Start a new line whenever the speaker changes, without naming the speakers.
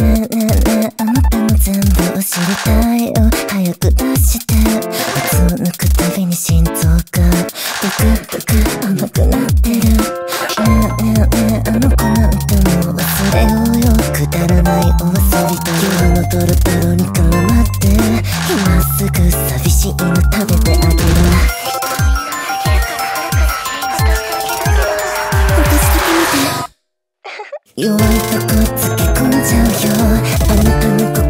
ねえねえねえ、あなたの全部を知りたいよ。早く出して。靴を抜くたびに心臓がドクドク甘くなってる。ねえねえねえ、あの子なんてもう忘れようよ。くだらないお遊びと夜のドロドロに絡まって、今すぐ寂しいの食べてあげる。弱いとこつけ込んじゃうよ。あなたの